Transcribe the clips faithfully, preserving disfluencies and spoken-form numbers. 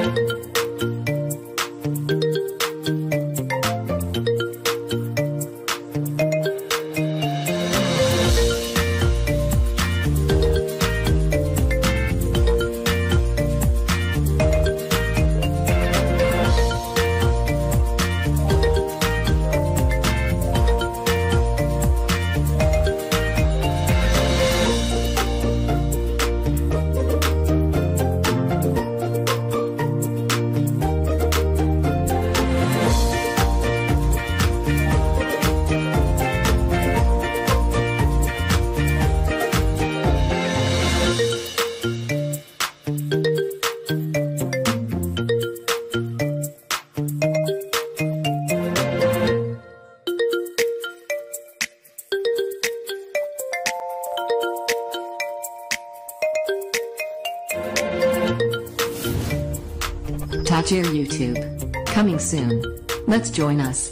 Tajir YouTube. Coming soon. Let's join us.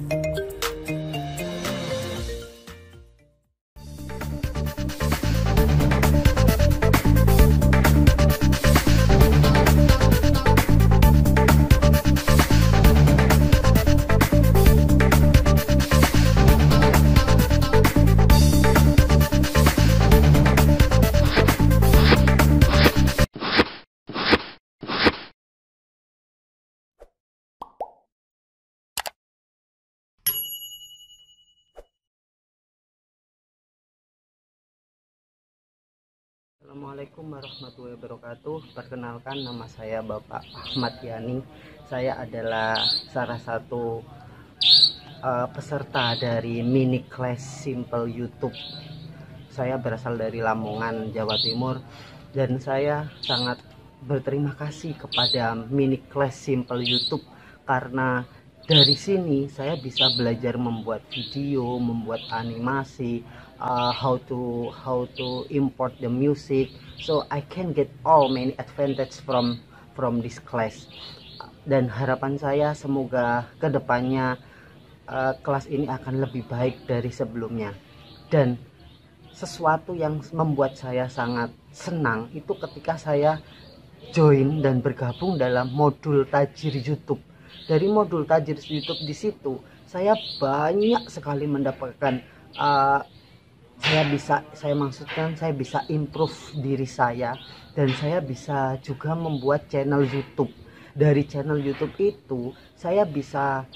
Assalamualaikum warahmatullahi wabarakatuh. Perkenalkan, nama saya Bapak Ahmad Yani. Saya adalah salah satu uh, peserta dari mini class simple YouTube. Saya berasal dari Lamongan, Jawa Timur, dan saya sangat berterima kasih kepada mini class simple YouTube karena dari sini saya bisa belajar membuat video, membuat animasi, uh, how to how to import the music, so I can get all many advantage from from this class. Dan harapan saya semoga kedepannya uh, kelas ini akan lebih baik dari sebelumnya. Dan sesuatu yang membuat saya sangat senang itu ketika saya join dan bergabung dalam modul Tajir YouTube. Dari modul Tajir YouTube di situ saya banyak sekali mendapatkan uh, saya bisa saya maksudkan saya bisa improve diri saya, dan saya bisa juga membuat channel YouTube. Dari channel YouTube itu saya bisa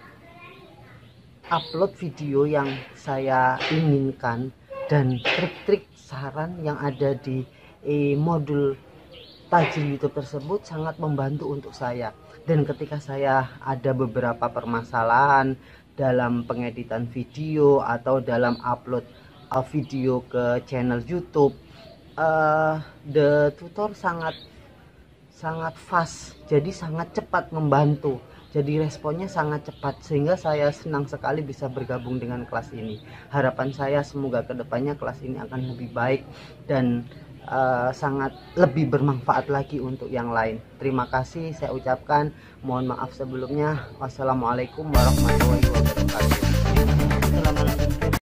upload video yang saya inginkan, dan trik-trik saran yang ada di eh, modul Tajir YouTube tersebut sangat membantu untuk saya. Dan ketika saya ada beberapa permasalahan dalam pengeditan video atau dalam upload uh, video ke channel YouTube, uh, the tutor sangat sangat fast, jadi sangat cepat membantu. Jadi responnya sangat cepat, sehingga saya senang sekali bisa bergabung dengan kelas ini. Harapan saya semoga kedepannya kelas ini akan lebih baik dan Uh, sangat lebih bermanfaat lagi untuk yang lain. Terima kasih saya ucapkan, mohon maaf sebelumnya. Wassalamualaikum warahmatullahi wabarakatuh. Selamat